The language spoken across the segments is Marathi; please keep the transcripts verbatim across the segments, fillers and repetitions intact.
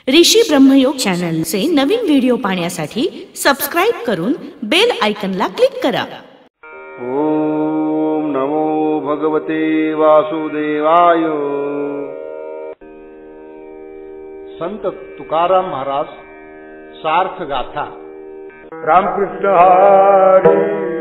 ऋषी ब्रह्मयोग चॅनलचे नवीन व्हिडिओ पाहण्यासाठी सबस्क्राइब करून बेल आयकॉनला क्लिक करा। ओम नमो भगवते वासुदेवाय। संत तुकाराम महाराज सार्थ गाथा। रामकृष्ण हरी।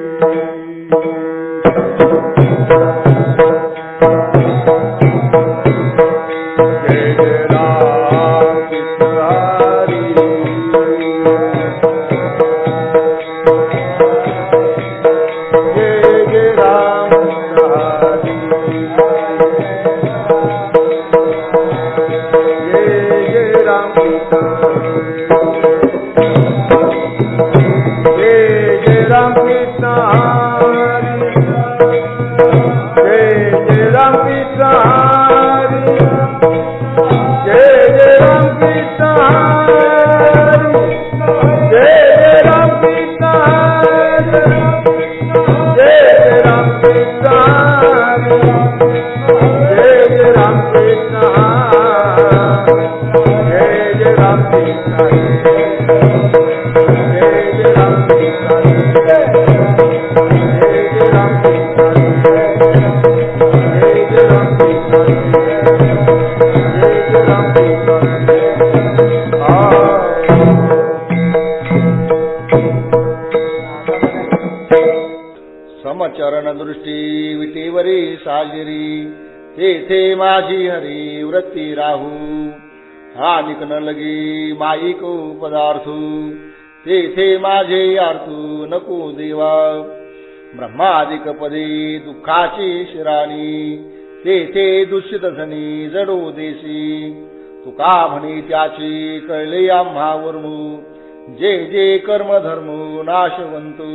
समचरण दृष्टी विटेवरी साजिरी तेथे माझी हरी वृत्ती राहू। हानिक न लगी माईक पदार्थू तेथे माझे आर्थू नको देवा। ब्रह्मादिक पदे दुःखाची शिराणी तेथे दूषित धनी जडो देशी। तुका म्हणे त्याची कळले आम्हा वर्मू जे जे कर्म धर्म नाशवंतू।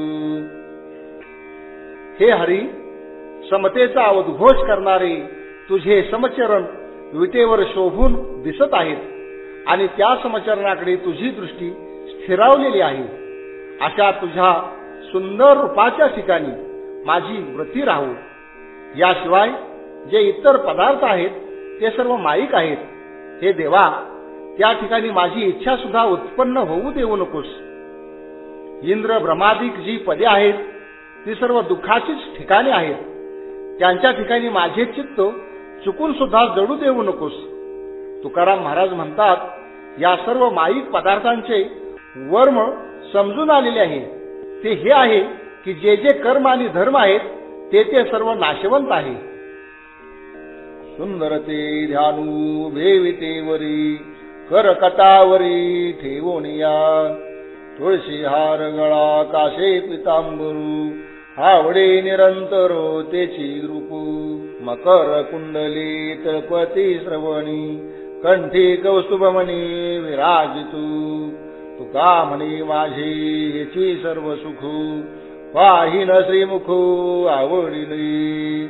हे हरी, समतेचा उद्घोष करणारे तुझे समचरण विटेवर शोभून दिसत आहेत आणि त्या समचरणाकडे तुझी दृष्टी स्थिरावलेली आहे। अशा तुझ्या सुंदर रूपाच्या ठिकाणी माझी वृत्ती राहू। याशिवाय जे इतर पदार्थ आहेत ते सर्व माईक आहेत। हे देवा, त्या ठिकाणी माझी इच्छा सुद्धा उत्पन्न होऊ देऊ नकोस। इंद्र ब्रह्मादिक जी पदे आहेत ती सर्व दुःखाचीच ठिकाणे आहेत। त्यांच्या ठिकाणी माझे चित्त चुकून सुद्धा जडू देऊ नकोस। तुकाराम महाराज म्हणतात, या सर्व माईक पदार्थांचे वर्म समजून आलेले आहे। ते हे आहे की जे जे कर्म आणि धर्म आहेत ते ते सर्व नाशवंत आहे। सुंदरते ध्यानू भेवितेवरी करकटावरी ठेवोनिया। तुळशी हार गळा काशे पितांबरू आवडे निरंतर तेची रूपू। मकर कुंडली तळपती श्रवणी कंठी कौस्तुभमणी विराजितू। तुका म्हणे माझे हेची सर्व सुखू पाहिन श्रीमुखू आवडिली।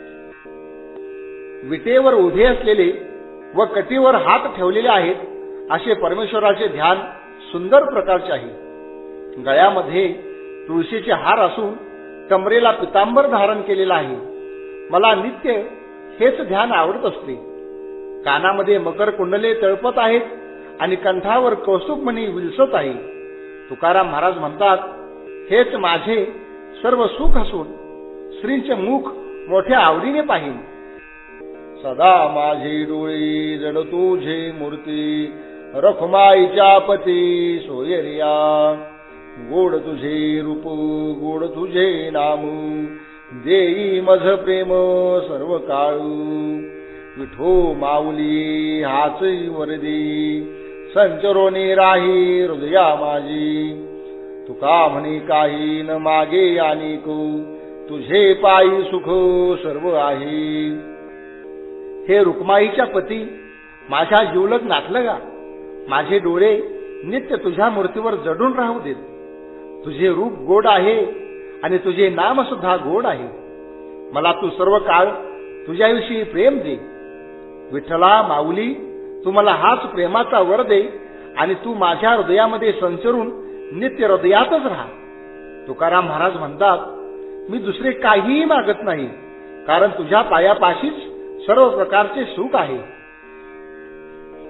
विटेवर उभे असलेले व कटीवर हात ठेवलेले आहेत असे परमेश्वराचे ध्यान सुंदर प्रकारचे आहे। गळ्यामध्ये तुळशीचे हार असून कमरेला पितांबर धारण केलेला आहे। मला नित्य हेच ध्यान आवडत असते। कानामध्ये मकर कुंडले तळपत आहेत आणि कंठावर कौस्तुभमणी विलसत आहे। तुकाराम महाराज म्हणतात, हेच माझे सर्व सुख असून श्रींचे मुख मोठ्या आवडीने पाहिन। सदा माझे डोळे जड तुझे मूर्ती रखुमाईच्या पती सोयरिया। गोड तुझे रूप गोड तुझे नामू देई मझ प्रेम सर्व काळू। विठो माऊली हाच वरदी संचरोनी राही हृदया माझी। तुका म्हणे काही न मागे अनेको तुझे पायी सुख सर्व आहे। हे रुक्माईच्या पती, माझ्या जीवलग नातलगा, माझे डोळे नित्य तुझ्या मूर्तीवर जडून राहू देत। तुझे रूप गोड आहे आणि तुझे नाम सुद्धा गोड आहे। मला तू सर्व काळ तुझ्याविषयी प्रेम दे। विठ्ठला माऊली, तू मला हाच प्रेमाचा वर दे आणि तू माझ्या हृदयामध्ये संचरून नित्य हृदयातच राहा। तुकाराम महाराज म्हणतात, मी दुसरे काहीही मागत नाही, कारण तुझ्या पायापाशीच सर्व प्रकारचे सुख आहे।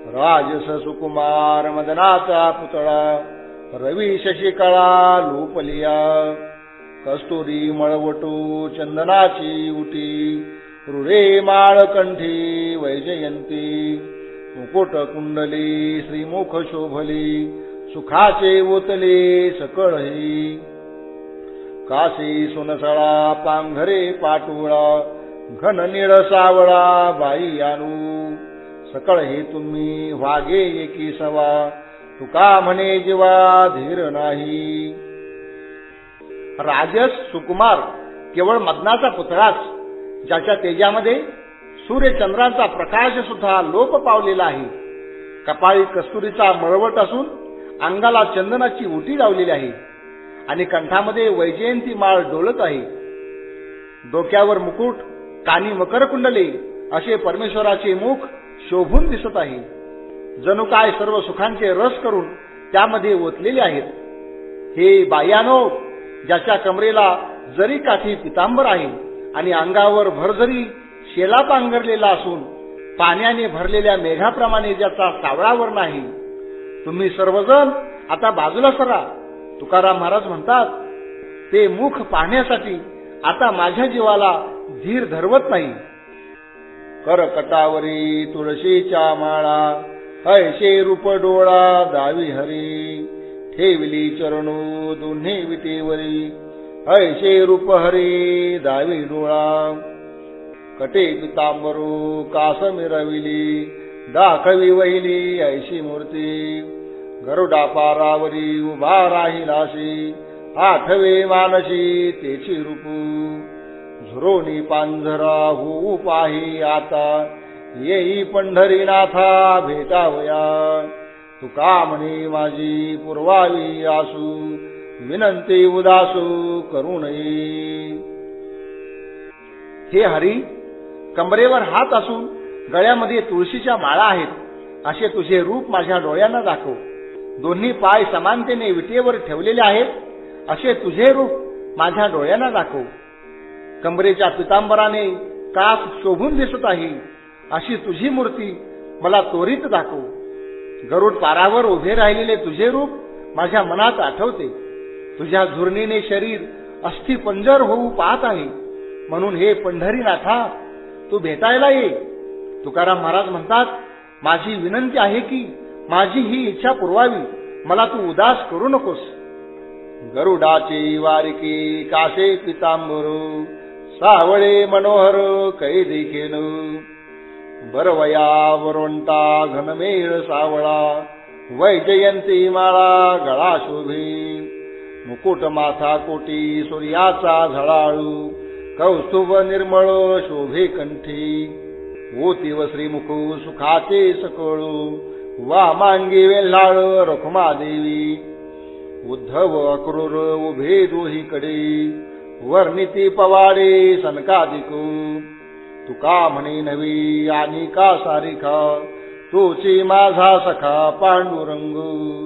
राजस सुकुमार मदनाचा पुतळा रवी शशिकळा लोपलिया कस्तुरी मळवटू चंदनाची उटी रुरे माळकंठी वैजयंती मुकुट कुंडली श्रीमुख शोभली सुखाचे ओतले सकळही काशी सुनसळा पांघरे पाटुळा घन निळ सावळा बाई आणू सकळ हे तुम्ही वागे एकी सवा तुका म्हणे जीवा धीर नाही. राजस सुकुमार केवळ मदनाचा पुतळाच ज्याच्या तेजामध्ये सूर्यचंद्रांचा प्रकाश सुद्धा लोप पावलेला आहे. कपाळी कस्तुरीचा मळवट असून अंगाला चंदनाची उटी लावलेली आहे आणि कंठामध्ये वैजयंती माळ डोलत आहे. डोक्यावर मुकुट कानी मकर कुंडले असे परमेश्वराचे मुख शोभून दिसत आहे. जणू काय सर्व सुखांचे रस करून त्यामध्ये ओतलेले आहेत. हे बायानो, ज्याच्या कमरेला जरी काठी पितांबर आहे आणि अंगावर भरजरी शेला पांघरलेला असून पाण्याने भरलेल्या मेघाप्रमाणे ज्याचा सावळावर नाही, तुम्ही सर्वजण आता बाजूला सरा. तुकाराम महाराज म्हणतात, ते मुख पाहण्यासाठी आता माझ्या जीवाला धीर धरवत नाही. करकटावरी तुळशीच्या माळा ऐशे रूप डोळा दावी हरी ठेवली चरणू दोन्ही विटेवरी ऐशे रूप हरी दावी डोळा कटे पितांबरू कास मिरविली दाखवी वहिली ऐशी मूर्ती गरुडा पारावरी उभा राहिलाशी आठवे मानशी तेची रूपू झुरोनी पांझरा होऊ पाही आता येई पंढरीनाथा भेटावया तुका म्हणे माझी पुरवावी आसू विनंती उदासू करू नये. हे हरी, कमरेवर हात असून गळ्यामध्ये तुळशीच्या माळा आहेत असे तुझे रूप माझ्या डोळ्यांना दाखव. दोन्ही पाय समानतेने विटेवर ठेवलेले आहेत असे तुझे रूप माझ्या डोळ्यांना दाखव. कमरेच्या पितांबराने कास शोभून दिसत आहे अशी तुझी मूर्ती मला त्वरित दाखव. गरुड पारावर उभे राहिलेले तुझे रूप माझ्या मनात आठवते. तुझ्या झुरणीने शरीर अस्थि पंजर होऊ पाहत आहे, म्हणून हे पंढरीनाथा तू भेटायला ये. तुकाराम महाराज म्हणतात, माझी विनंती आहे की माझी ही इच्छा पुरवावी, मला तू उदास करू नकोस. गरुडाची वारिकी कासे पितांबरू सावळे मनोहर कैदी केन बरवया वरवंटा घनमेळ सावळा वैजयंती माळा गळा शोभे मुकुट माथा कोटी सूर्याचा झळाळू कौस्तुभ निर्मळ शोभे कंठी ओतीव श्रीमुख सुखाचे सकळू वा मांगी वेल्हाळ रखुमा देवी उद्धव अक्रूर उभे दोहीकडे वर्णिती पवाडे सनकादिकू तुका म्हणे नवी आणि का सारिखा तोची माझा सखा पांडुरंग.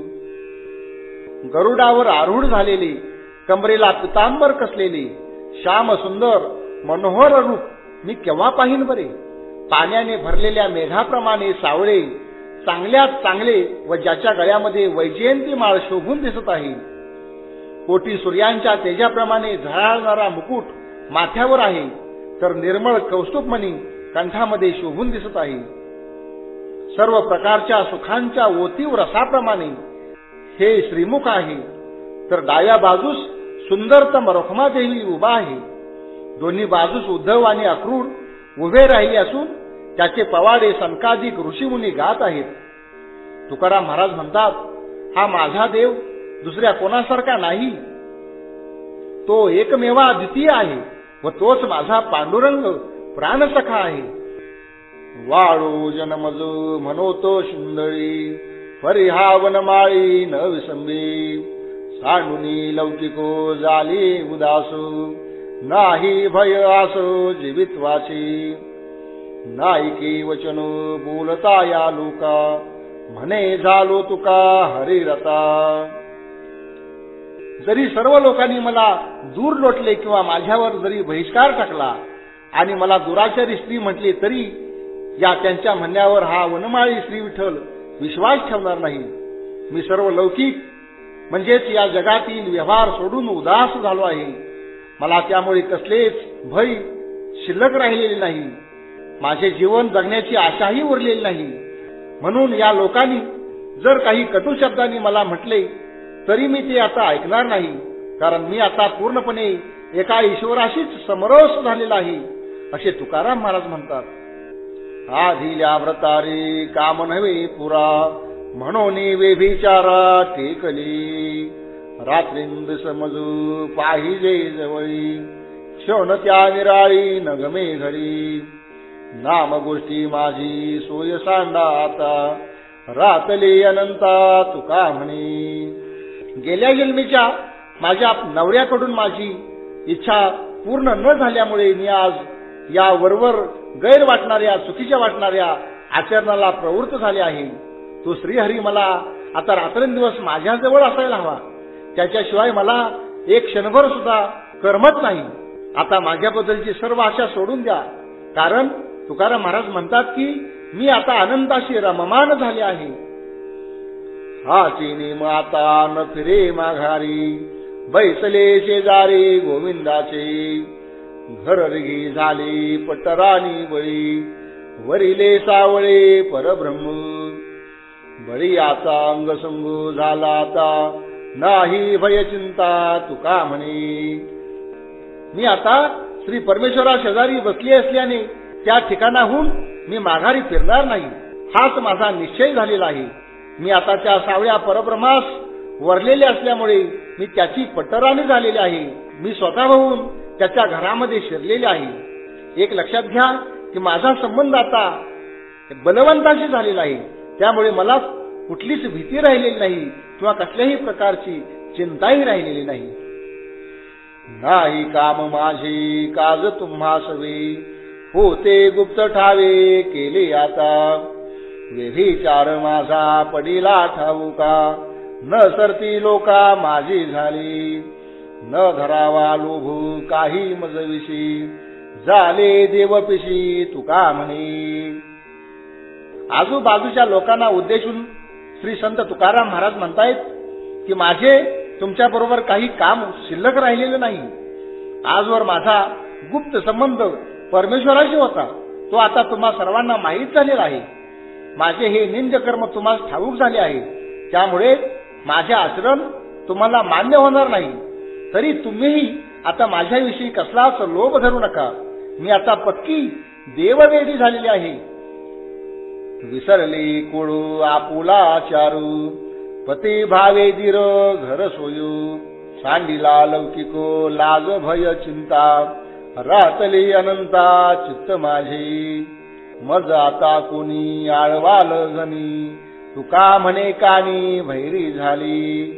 गरुडावर आरूढ झालेली, कमरेला पितांबर कसलेली श्याम सुंदर मनोहर रूप मी केव्हा पाहिन बरे. पाण्याने भरलेल्या मेघाप्रमाणे सावळे चांगल्यात चांगले व ज्याच्या गळ्यामध्ये वैजयंती माळ शोभून दिसत आहे. कोटी सूर्यांच्या तेजाप्रमाणे झळाळणारा मुकुट माथ्यावर आहे, तर निर्मळ कौस्तुभमणी कंठामध्ये शोभून दिसत आहे. सर्व प्रकारच्या सुखांच्या ओतीव रसाप्रमाणे हे श्रीमुख आहे, तर डाव्या बाजूस सुंदरतम रखुमादेवी उभा आहे. दोन्ही बाजूस उद्धव आणि अक्रूर उभे राहिले असून त्याचे पवाडे सनकादिक ऋषीमुनी गात आहेत. तुकाराम महाराज म्हणतात, हा माझा देव दुसऱ्या कोणासारखा नाही, तो एकमेवा द्वितीय आहे व तोच माझा पांडुरंग प्राणसखा आहे. वाळू जनमजू म्हणतो सुंदरी परिहावन माळी न विसंबी सांडुनी लौकिको जाली उदासू नाही भय आसो जीवित्वाची नायकी वचनो बोलता या लोका म्हणे झालो तुका हरिरता. जरी सर्व लोकांनी मला दूर लोटले किंवा माझ्यावर जरी बहिष्कार टाकला आणि मला दुराचारी स्त्री म्हटली तरी या त्यांच्या म्हणण्यावर हा वनमाळी श्री विठ्ठल विश्वास ठेवणार नाही. मी सर्व लौकिक म्हणजेच या जगातील व्यवहार सोडून उदास झालो आहे. मला त्यामुळे कसलेच भय शिल्लक राहिलेले नाही. माझे जीवन जगण्याची आशाही उरलेली नाही. म्हणून या लोकांनी जर काही कटू शब्दांनी मला म्हटले तरी मी ते आता ऐकणार नाही. कारण मी आता पूर्णपणे एका ईश्वराशीच समरस झालेला आहे असे तुकाराम महाराज म्हणतात. आधिल्या व्रतारे काम नव्हे पुरा म्हणून व्यभिचारा टेकली. रात्रिंद समजू पाहिजे जवळी क्षण त्या निराळी नगमे घरी. नाम गोष्टी माझी सोय सांडा आता रातले अनंता तुका म्हणे. गेल्या जन्मीच्या माझ्या नवऱ्याकडून माझी इच्छा पूर्ण न झाल्यामुळे मी आज या वरवर गैर वाटणाऱ्या चुकीच्या वाटणाऱ्या आचरणाला प्रवृत्त झाले आहे. तो श्रीहरी मला आता रात्रंदिवस माझ्याजवळ असायला हवा. त्याच्याशिवाय मला एक क्षणभर सुद्धा करमत नाही. आता माझ्याबद्दलची सर्व आशा सोडून द्या. कारण तुकाराम महाराज म्हणतात की मी आता अनंताशी रममान झाले आहे. हा चिनी माता न फिरे माघारी बैसले शेजारी गोविंदाचे. घररगी झाली पटराणी बळी वरिले सावळे परब्रह्म. बळी आता अंगसंगू झाला आता नाही भय चिंता तुका म्हणे. मी आता श्री परमेश्वरा शेजारी बसली असल्याने त्या ठिकाणाहून मी माघारी फिरणार नाही हाच माझा निश्चय झालेला आहे. मी आता त्या सावळ्या परब्रह्मास वरलेले असल्यामुळे मी त्याची पट्टराणी झालेली आहे. मी स्वतःहून त्याच्या घरामध्ये शिरलेले आहे. एक लक्षात घ्या की माझा संबंध आता बलवंताशी झालेला आहे. त्यामुळे मला कुठलीच भीती राहिलेली नाही किंवा कसल्याही प्रकारची चिंताही राहिलेली नाही. नाही काम माझे काज तुम्हा सवे होते गुप्त ठावे केले आता. व्यभिचार माझा पडिला ठाऊका न सरती लोका माझी झाली. न धरावा लोभू काही मजविशी झाले देवपिशी तुका म्हणे. आजूबाजूच्या लोकांना उद्देशून श्री संत तुकाराम महाराज म्हणतायत की माझे तुमच्या बरोबर काही काम शिल्लक राहिलेले नाही. आजवर माझा गुप्त संबंध परमेश्वराशी होता. तो आता तुम्हा सर्वांना माहीत झालेला आहे. माझे हे निंद कर्म तुम्हाला ठाऊक झाले आहे. त्यामुळे माझे आचरण तुम्हाला मान्य होणार नाही. तरी तुम्हीही आता माझ्याविषयी कसलाच लोभ धरू नका. मी आता पक्की देववेदी झालेली आहे. विसरले कोळू आपुला चारू पती भावे धीर घर सोयू. सांडिला लौकिको लाज भय चिंता रातली अनंता चित्त माझे. मज आता कोणी आळवाल जनी तुका म्हणे कानी भैरी झाली.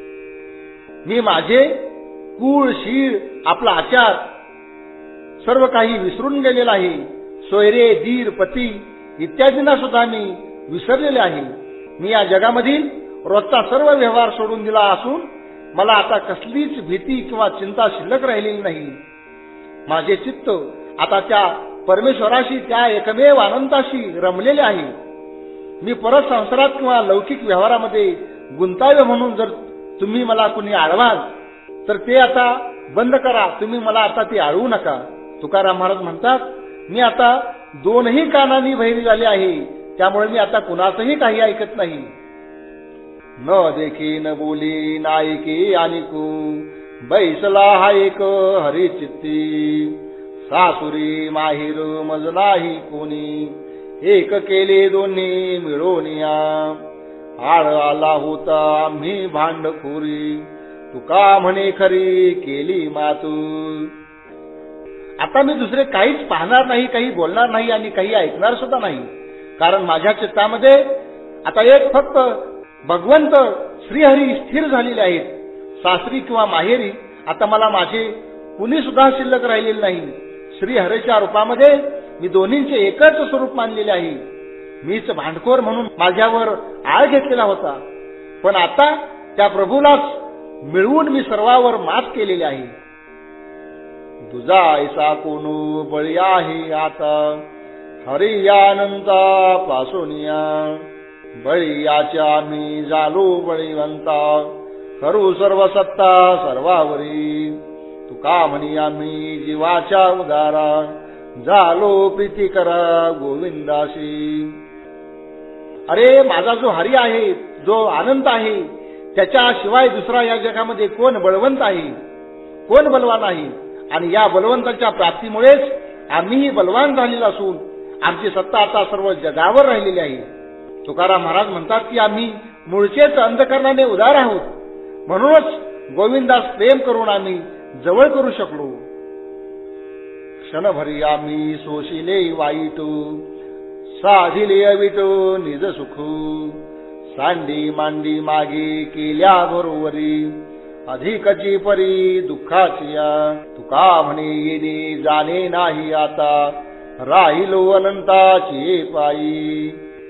मी माझे कुळ शीळ आपला आचार सर्व काही विसरून गेलेला आहे. सोयरे धीर पती इत्यादींना सुद्धा मी विसरलेले आहे. मी या जगामधील रोजचा सर्व व्यवहार सोडून दिला असून मला आता कसलीच भीती किंवा चिंता शिल्लक राहिलेली नाही. माझे चित्त आता त्या परमेश्वराशी त्या एकमेव अनंताशी रमलेले आहे. मी परत संसारात किंवा लौकिक व्यवहारामध्ये गुंतावे म्हणून जर तुम्ही मला कुणी आळवाल तर ते आता बंद करा. तुम्ही मला आता ते आळवू नका. तुकाराम महाराज म्हणतात मी आता दोनही कानांनी बहिरी झाले आहे. त्यामुळे मी आता कुणाचंही काही ऐकत नाही. न देखी न बोली नायकी आणिकू बैसला हा एक हरी चित्ती. सासुरी माहिर मज नाही कोणी एक केले दोन्ही मिळून या. आळ आला होता आम्ही भांडखोरी तुका म्हणे खरी केली मातू. आता मी दुसरे काहीच पाहणार नाही, काही बोलणार नाही आणि काही ऐकणार सुद्धा नाही. कारण माझ्या चित्तामध्ये आता एक फक्त भगवंत श्रीहरी स्थिर झालेले आहेत. सासरी किंवा माहेरी आता मला माझे कुणी सुद्धा शिल्लक राहिलेले नाही. श्रीहरीच्या रूपामध्ये मी दोन्हींचे एकच स्वरूप मानलेले आहे. मीच भांडखोर म्हणून माझ्यावर आळ घेतलेला होता. पण आता त्या प्रभूलाच मिळवून मी सर्वावर मात केलेली आहे. तुझा ऐसा कोणू बळी आहे आता हरी अनंता पासोनिया. बळी याच्या आम्ही झालो बळीवंता, करू सर्व सत्ता सर्वावरी, तुका म्हणी आम्ही जीवाच्या उदारा, झालो प्रीती करा गोविंदाशी. अरे माझा जो हरी आहे, जो आनंद आहे, त्याच्याशिवाय दुसरा या जगामध्ये कोण बळवंत आहे, कोण बलवान आहे. आणि या बलवंताच्या प्राप्तीमुळेच आम्हीही बलवान झालेलो असून आमची सत्ता आता सर्व जगावर राहिलेली आहे. तुकाराम महाराज म्हणतात की आम्ही मूळचेच अंधकरणाने उदार आहोत, म्हणूनच गोविंदास प्रेम करून आम्ही जवळ करू शकलो. क्षणभरी आम्ही सोशिले वाईट, साधिले अविट निज सुख, सांडी मांडी मागे केल्या बरोबरी, अधिकची परी दुःखाची या, तुका म्हणे येणे जाणे नाही आता, राहिलो अनंताची पायी.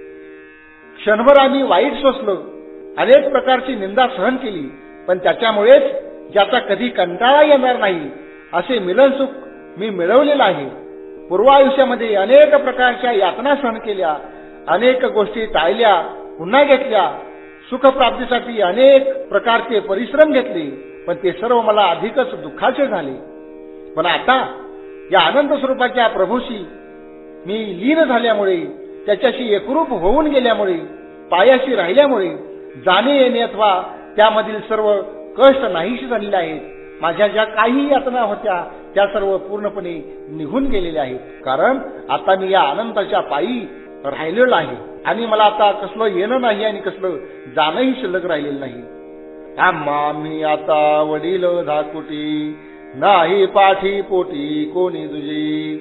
क्षणभर आम्ही वाईट सोसलो, अनेक प्रकारची निंदा सहन केली, पण त्याच्यामुळेच ज्याचा कधी कंटाळा येणार नाही असे मिलन सुख मी मिळवलेलं आहे. पूर्वायुष्यामध्ये अनेक प्रकारच्या यातना सहन केल्या, अनेक गोष्टी टाळल्या पुन्हा घेतल्या, सुखप्राप्तीसाठी अनेक प्रकारचे परिश्रम घेतले, पण ते सर्व मला अधिकच दुःखाचे झाले. पण आता या आनंद स्वरूपाच्या प्रभूशी मी लीन झाल्यामुळे, त्याच्याशी एकरूप होऊन गेल्यामुळे, पायाशी राहिल्यामुळे जाणे येणे अथवा त्यामधील सर्व कष्ट नाहीशी झालेले आहेत. माझ्या ज्या काही यातना होत्या त्या सर्व पूर्णपणे निघून गेलेल्या आहेत, कारण आता मी या आनंदाच्या पायी राहिलेलो आहे आणि मला आता कसलं येणं नाही आणि कसलं जाणंही शिल्लक राहिलेलं नाही. आम्हा मी आता वडील धाकुटी, नाही पाठी पोटी कोणी तुझी,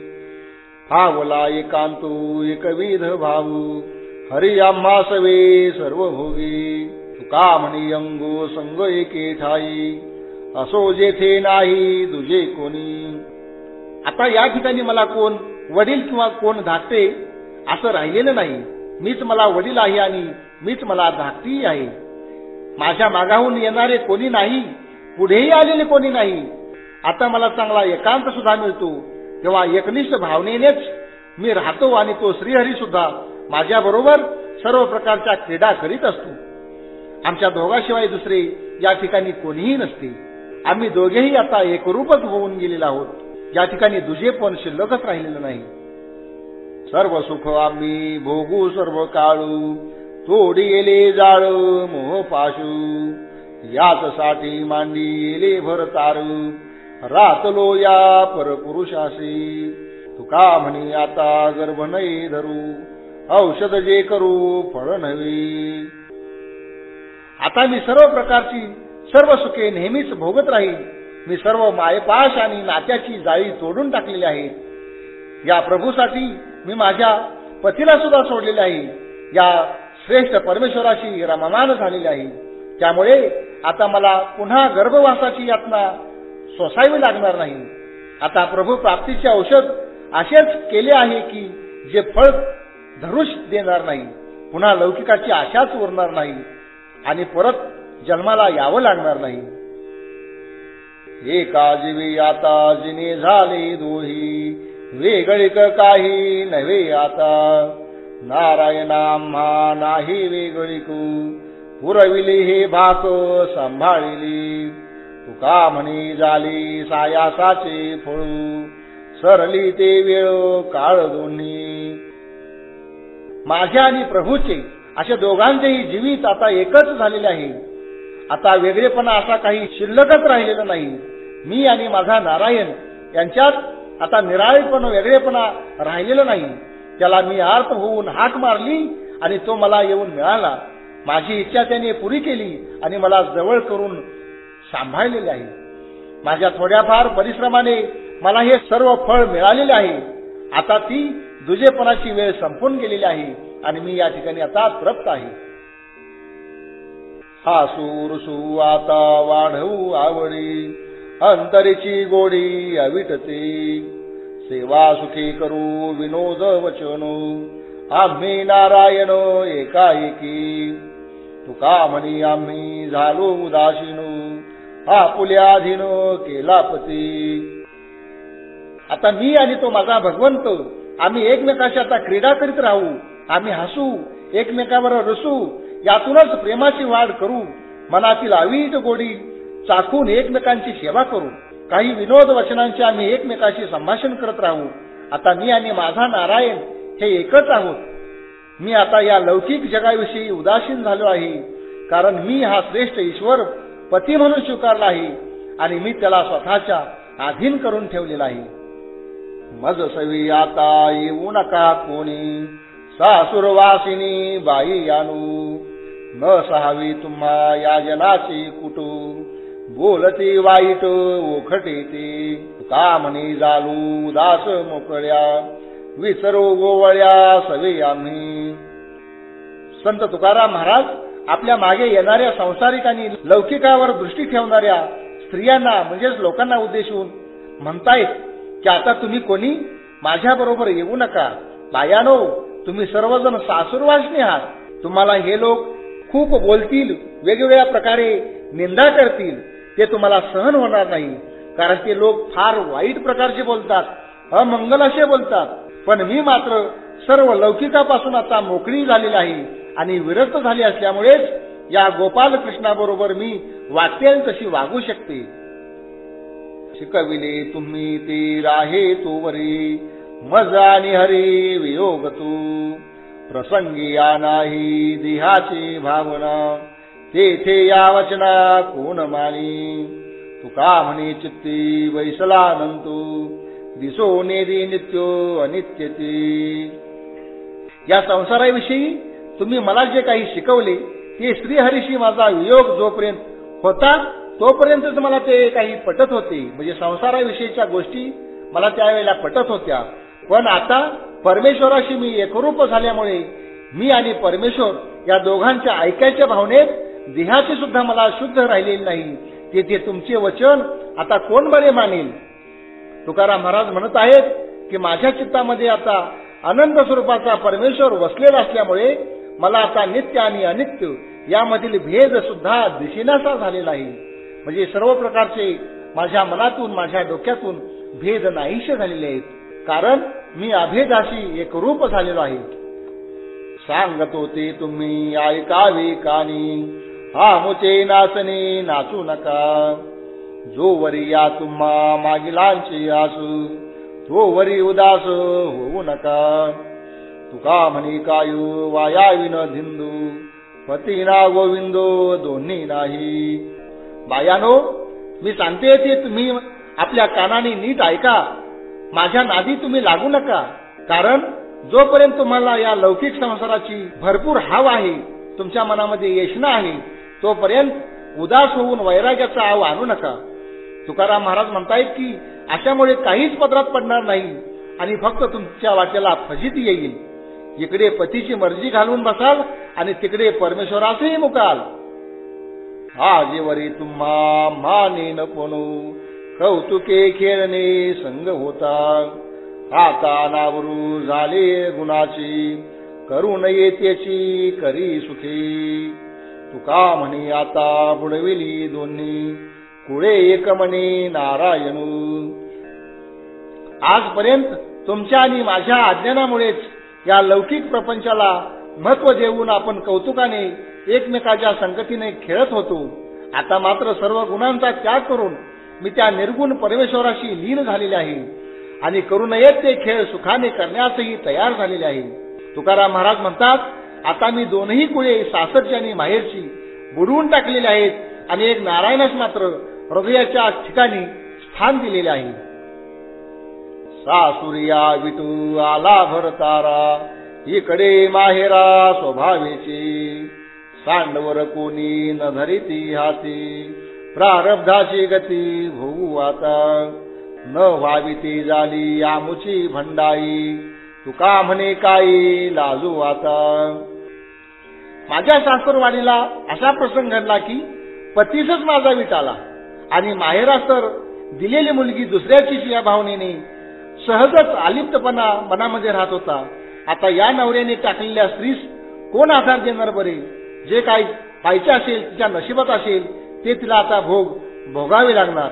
भावला एकांतू एकविध भाऊ, हरी आम्हा सवे सर्व भोगी, तुका म्हणी अंगो संग एके ठाई, असो जेथे नाही तुझे कोणी. आता या ठिकाणी मला कोण वडील किंवा कोण धाकटे असं राहिलेलं नाही. मीच मला वडील आहे आणि मीच मला धाकटी आहे. माझ्या मागाहून येणारे कोणी नाही, पुढेही आलेले कोणी नाही. आता मला चांगला एकांत सुद्धा मिळतो, तेव्हा एकनिष्ठ भावनेनेच मी राहतो आणि तो श्रीहरी सुद्धा माझ्या बरोबर सर्व प्रकारच्या क्रीडा करीत असतो. आमच्या दोघांशिवाय दुसरे या ठिकाणी कोणीही नसते. आम्ही दोघेही आता एकरूपच होऊन गेलेलो आहोत. या ठिकाणी दुजे पण शिल्लकच राहिलेलं नाही. सर्व सुख आम्ही भोगू सर्व काळू, तोडी गेले जाळ मोह पाशू, याच साठी मांडी येले भर तारू, रातलो या परपुरुषाशी, तुका म्हणे आता गर्भ नाही धरू, औषध जे करू फळ नव्हे. आता मी सर्व प्रकारची सर्व सुखे नेहमीच भोगत राहील. मी सर्व मायपाश आणि नात्याची जाळी तोडून टाकलेली आहे. या प्रभूसाठी मी माझ्या पतीला सुद्धा सोडलेले आहे. या श्रेष्ठ परमेश्वराशी रममान झालेले आहे. त्यामुळे आता मला पुन्हा गर्भवासाची यातना सोसावी लागणार नाही. आता प्रभू प्राप्तीचे औषध असेच केले आहे की जे फळ धरूच देणार नाही, पुन्हा लौकिकाची आशाच उरणार नाही आणि परत जन्माला यावं लागणार नाही. एका जीवी आता जिने झाले दोही, वेगळिक काही नव्हे आता, नारायण आम्हा नाही वेगळिकू, पुरविली हे भाक सांभाळिली, तुका म्हणी झाली सायासाचे फळू, सरली ते वेळ काळ दोन्ही. माझ्या आणि प्रभूचे अशा दोघांचेही जीवित आता एकच झालेले आहे. आता वेगळेपणा असा काही शिल्लकच राहिलेला नाही. मी आणि माझा नारायण यांच्यात आता निराळेपणा वेगळेपणा राहिलेला नाही. त्याला मी आर्त होऊन हाक मारली आणि तो मला येऊन मिळाला. माझी इच्छा त्याने पुरी केली आणि मला जवळ करून सांभाळलेले आहे. माझ्या थोड्याफार परिश्रमाने मला हे सर्व फळ मिळालेले आहे. आता ती दुजेपणाची वेळ संपून गेलेली आहे आणि मी या ठिकाणी आता तृप्त आहे. हा सूरसू आता वाढवू आवडी, अंतरीची गोडी अविटते, सेवा सुखी करू विनोद वचनो, आम्ही नारायण एकाएकी, तुका म्हणी आम्ही झालो उदासीनो, आपुल्याधीन केला पती. आता मी आणि तो माझा भगवंत आम्ही एकमेकाशी आता क्रीडा करीत राहू. आम्ही हसू, एकमेकावर रसू, यातूनच प्रेमाची वाढ करू, मनातील अवीट गोडी चाखून एकमेकांची सेवा करू. काही विनोद वचनांचे आम्ही एकमेकाशी संभाषण करत राहू. आता मी आणि माझा नारायण हे एकच आहोत. मी आता या लौकिक जगाविषयी उदासीन झालो आहे, कारण मी हा श्रेष्ठ ईश्वर पती म्हणून स्वीकारला आहे आणि मी त्याला स्वतःच्या अधीन करून ठेवलेला आहे. मज सवी आता येऊ नका कोणी, सासुरवासिनी बाई यानू, न सहावी तुम्हा या जनाची कुटू, बोलती वाईट ओखटे ते, का म्हणे जालू उदास मोकळ्या, विसरो गोवळ्या सवे आम्ही. संत तुकाराम महाराज आपल्या मागे येणाऱ्या संसारिक आणि लौकिकावर दृष्टी ठेवणाऱ्या स्त्रियांना म्हणजेच लोकांना उद्देशून म्हणतायत की आता तुम्ही कोणी माझ्या बरोबर येऊ नका. बायानो, तुम्ही सर्वजण सासुरवासिनी आहात. तुम्हाला हे लोक खूप बोलतील, वेगवेगळ्या प्रकारे निंदा करतील, ते तुम्हाला सहन होणार नाही. कारण ते लोक फार वाईट प्रकारचे बोलतात, अमंगल असे बोलतात. पण मी मात्र सर्व लौकिकापासून आता मोकळी झालेली आहे आणि विरक्त झाली असल्यामुळेच या गोपाल कृष्णाबरोबर मी वाटेल तशी वागू शकते. शिकविले तुम्ही ते राहे तोवरी, मज आणि हरी वियोग तू, प्रसंगी या नाही देहाची भावना, तेथे या वचना कोण मानी. तुका म्हणे चित्ती वैसलानंतू, दिसो नेदी नित्यो अनित्यते. या संसाराविषयी तुम्ही मला जे काही शिकवले ते श्रीहरीशी माझा वियोग जोपर्यंत होता तोपर्यंतच मला ते काही पटत होते, म्हणजे संसाराविषयीच्या गोष्टी मला त्यावेळेला पटत होत्या. पण आता परमेश्वराशी मी एकरूप झाल्यामुळे मी आणि परमेश्वर या दोघांच्या ऐकायच्या भावनेत देहाची सुद्धा मला शुद्ध राहिलेली नाही. तेथे तुमचे वचन आता कोण बरे मानेल. तुकाराम महाराज म्हणत आहेत की माझ्या चित्तामध्ये आता अनंत स्वरूपाचा परमेश्वर वसलेला असल्यामुळे मला आता नित्य आणि अनित्य यामधील भेद सुद्धा दिसेनासा झालेला आहे. म्हणजे सर्व प्रकारचे माझ्या मनातून माझ्या डोक्यातून भेद नाहीसे झालेले आहेत, कारण मी अभेदाशी एकरूप झालेलो आहे. सांगत होते तुम्ही ऐकावे कानी, हा मुचे नाचणे नाचू नका, जो वरी या तुम्हा मागिलांचे आसू, तो वरी उदास होऊ नका. तुका म्हणे कायू वायाविन धिंदू, पतीना गोविंदो दोन्ही नाही. बायानो, मी सांगते ते तुम्ही आपल्या कानाने नीट ऐका. माझ्या नादी तुम्ही लागू नका, कारण जोपर्यंत तुम्हाला या लौकिक संसाराची भरपूर हाव आहे, तुमच्या मनामध्ये येशना आहे, तोपर्यंत उदास होऊन वैराग्याचा आव आणू नका. तुकाराम महाराज म्हणतायत की अशामुळे काहीच पदरात पडणार नाही आणि फक्त तुमच्या वाटेला फजिती येईल. इकडे पतीची मर्जी घालून बसाल आणि तिकडे परमेश्वरासही मुकाल. आजीवरी तुम्हा माने न पणू, कौतुके खेळणे संग होता, आता नावरू झाले गुणाची, करू नये त्याची करी सुखी. तुका म्हणे आता बुडविली दोन्ही, कुळे एक म्हणे नारायणू. आजपर्यंत तुमच्या आणि माझ्या अज्ञानामुळेच या लौकिक प्रपंचाला महत्व देऊन आपण कौतुकाने एकमेकाच्या संगतीने खेळत होतो. आता मात्र सर्व गुणांचा त्याग करून मी त्या निर्गुण परमेश्वराशी लीन झालेले आहे आणि करू नयेत ते खेळ सुखाने करण्यासही तयार झालेले आहे. तुकाराम महाराज म्हणतात, आता मी दोनही कुळे सासरची आणि माहेरची बुडवून टाकलेले आहेत आणि एक नारायणास मात्र हृदयाच्या ठिकाणी स्थान दिलेले आहे. सासुरिया विटू आला भरतारा, इकडे माहेरा स्वभावेची, सांडवर कोणी न धरिती हाती, प्रारब्धाची गती होऊ आता, न व्हावी ती झाली आमुची भंडाई, तुका म्हणे काही लाजू आता. माझ्या सासरवाडीला असा प्रसंग घडला की पतीसच माझा विट आला आणि माहेरास तर दिलेली मुलगी दुसऱ्याचीच या भावनेने सहजच आलिप्तपणा मनामध्ये राहत होता. आता या नवऱ्याने टाकलेल्या स्त्रीस कोण आधार देणार बरे. जे काही पाहिजे असेल, तिच्या नशिबात असेल ते तिला आता भोग भोगावे लागणार.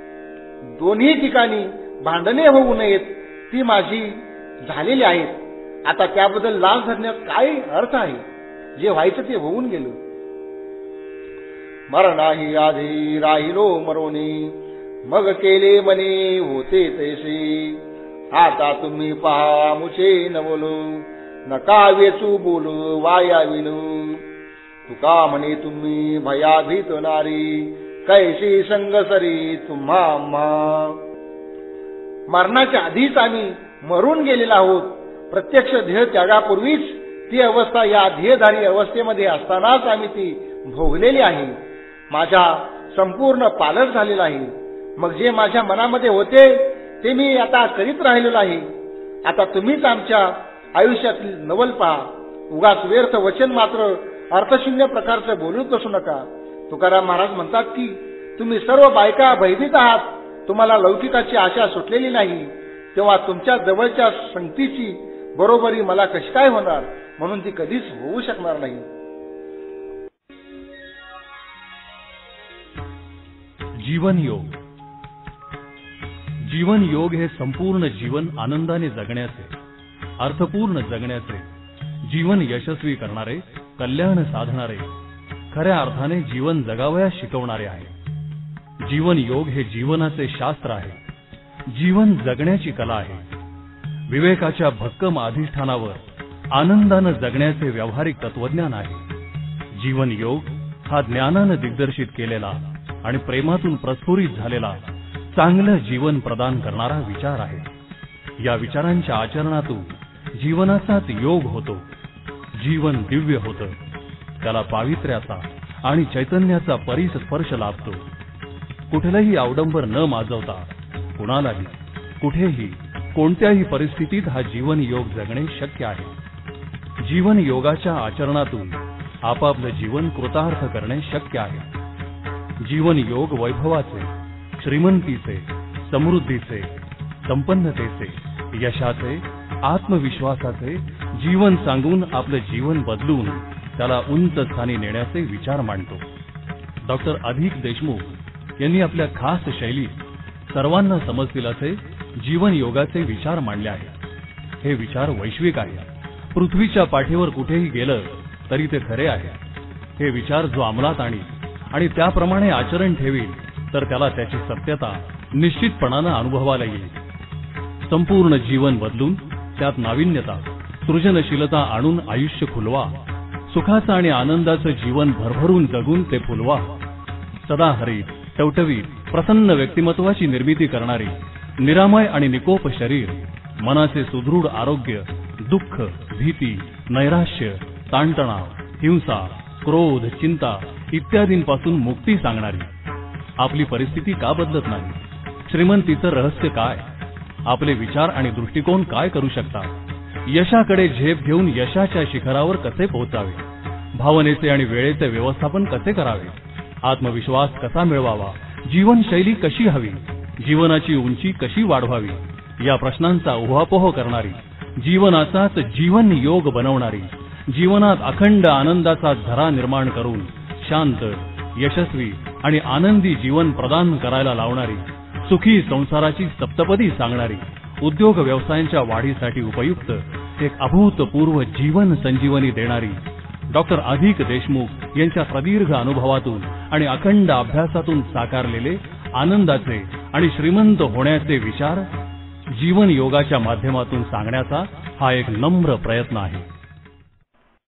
दोन्ही ठिकाणी भांडणे होऊ नयेत ती माझी झालेली आहेत. आता त्याबद्दल लाज धरण्यात काय अर्थ आहे? जे व्हायचं ते होऊन गेलं. मरणाही आधी राहिलो मरोनी, मग केले मने होते तैसे. आता तुम्ही पहा मुचे न बोलू, नका वेचू बोलू वाया विनू. तुका म्हणे तुम्ही भयाभीत नारी, कैसी संगसरी तुम्हा आम्हा. मरणाच्या आधीच आम्ही मरून गेलेला आहोत. प्रत्यक्ष ध्येय त्यागापूर्वीच ती अवस्था या ध्येयधारी अवस्थेमध्ये असतानाच आम्ही ती भोगलेली आहे. माझा संपूर्ण पालक झालेला आहे. मग जे माझ्या मनामध्ये होते ते मी आता करीत राहिलेलो आहे. आता तुम्हीच आमच्या आयुष्यातील नवल पहा. उगाच व्यर्थ वचन मात्र अर्थशून्य प्रकारचं बोलूच बसू नका. तुकाराम महाराज म्हणतात की तुम्ही सर्व बायका भयभीत आहात. तुम्हाला लौकिकाची आशा सुटलेली नाही. तेव्हा तुमच्या जवळच्या संगतीची बरोबरी मला कशी काय होणार? म्हणून ती कधीच होऊ शकणार नाही. जीवन योग. जीवन योग हे संपूर्ण जीवन आनंदाने जगण्याचे, अर्थपूर्ण जगण्याचे, जीवन यशस्वी करणारे, कल्याण साधणारे, खऱ्या अर्थाने जीवन जगावयास शिकवणारे आहे. जीवन योग हे जीवनाचे शास्त्र आहे. जीवन जगण्याची कला आहे. विवेकाच्या भक्कम अधिष्ठानावर आनंदाने जगण्याचे व्यावहारिक तत्वज्ञान आहे. जीवन योग हा ज्ञानाने दिग्दर्शित केलेला आणि प्रेमातून प्रस्फुरित झालेला चांगलं जीवन प्रदान करणारा विचार आहे. या विचारांच्या आचरणातून जीवनाचाच योग होतो. जीवन दिव्य होतं. त्याला पावित्र्याचा आणि चैतन्याचा परिस्पर्श लाभतो. कुठलेही अवडंबर न माजवता कुणालाही कुठेही कोणत्याही परिस्थितीत हा जीवन योग जगणे शक्य आहे. जीवन योगाच्या आचरणातून आपापलं जीवन कृतार्थ करणे शक्य आहे. जीवन योग वैभवाचे, श्रीमंतीचे, समृद्धीचे, संपन्नतेचे, यशाचे, आत्मविश्वासाचे जीवन सांगून आपलं जीवन बदलून त्याला उंच स्थानी नेण्याचे विचार मांडतो. डॉक्टर अधिक देशमुख यांनी आपल्या खास शैलीत सर्वांना समजतील असे जीवन योगाचे विचार मांडले आहेत. हे विचार वैश्विक आहे. पृथ्वीच्या पाठीवर कुठेही गेलं तरी ते खरे आहे. हे विचार जो अंमलात आणि आणि त्याप्रमाणे आचरण ठेवील तर त्याला त्याची सत्यता निश्चितपणाने अनुभवायला येईल. संपूर्ण जीवन बदलून त्यात नाविन्यता, सृजनशीलता आणून आयुष्य खुलवा. सुखाचं आणि आनंदाचं जीवन भरभरून जगून ते फुलवा. सदाहरित, टवटवीत, प्रसन्न व्यक्तिमत्वाची निर्मिती करणारी निरामय आणि निकोप शरीर, मनाचे सुदृढ आरोग्य, दुःख, भीती, नैराश्य, ताणतणाव, हिंसा, क्रोध, चिंता इत्यादींपासून मुक्ती सांगणारी. आपली परिस्थिती का बदलत नाही? श्रीमंतीचं रहस्य काय? आपले विचार आणि दृष्टिकोन काय करू शकतात? यशाकडे झेप घेऊन यशाच्या शिखरावर कसे पोहोचावे? भावनेचे आणि वेळेचे व्यवस्थापन कसे करावे? आत्मविश्वास कसा मिळवावा? जीवनशैली कशी हवी? जीवनाची उंची कशी वाढवावी? या प्रश्नांचा उहापोह करणारी, जीवनाचाच जीवन योग बनवणारी, जीवनात अखंड आनंदाचा झरा निर्माण करून शांत, यशस्वी आणि आनंदी जीवन प्रदान करायला लावणारी, सुखी संसाराची सप्तपदी सांगणारी, उद्योग व्यवसायांच्या वाढीसाठी उपयुक्त एक अभूतपूर्व जीवन संजीवनी देणारी डॉक्टर अधिक देशमुख यांच्या प्रदीर्घ अनुभवातून आणि अखंड अभ्यासातून साकारलेले आनंदाचे आणि श्रीमंत होण्याचे विचार जीवन योगाच्या माध्यमातून सांगण्याचा हा एक नम्र प्रयत्न आहे.